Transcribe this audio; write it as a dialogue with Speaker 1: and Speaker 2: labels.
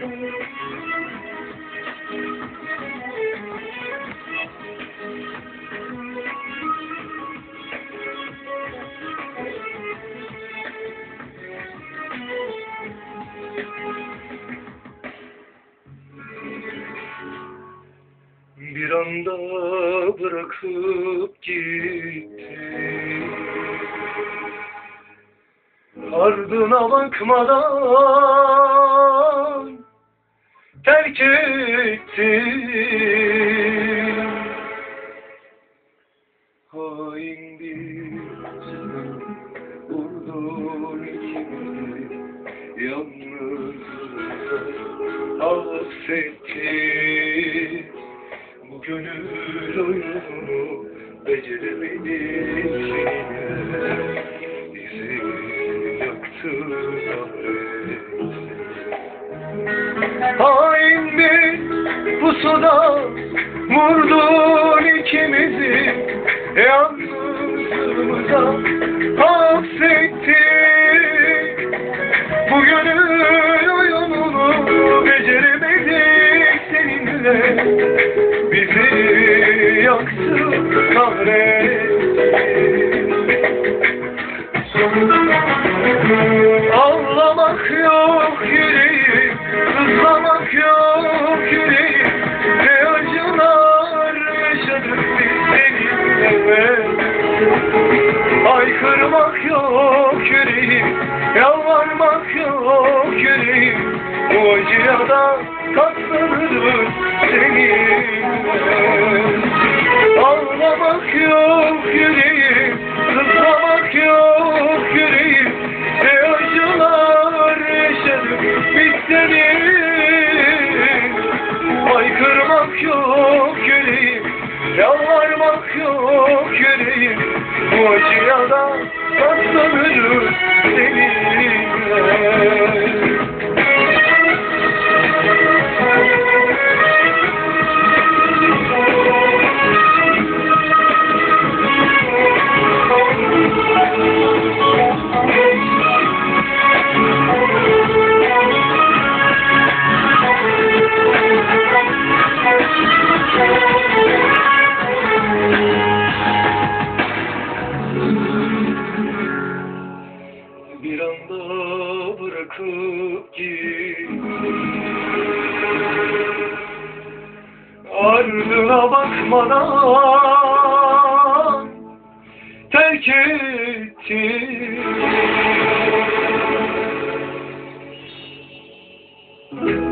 Speaker 1: Bir anda bırakıp gitti, ardına bakmadan terk etti. Hain bir vurdun ikimizi, yalnız affetti. Bu gönül oyununu beceremedik seninle, bizi yaktı kahret. Hain bir pusuda vurdun ikimizi, yalnızlığımıza hapsetti. Bu gönül oyununu beceremedik seninle, bizi yaktı kahretti. Ağlamak yok yüreğim, sızlamak yok yüreğim, ne acılar yaşadık biz seninle. Haykırmak yok yüreğim, yalvarmak yok yüreğim, bu acıya da katlanırız seninle. Ağlamak yok yüreğim, sızlamak yok yüreğim, ne acılar yaşadık biz seninle. Haykırmak yok yüreğim, yalvarmak yok yüreğim, bu acıya da katlanırız seninle. Bir anda bırakıp gitti, ardına bakmadan terk etti.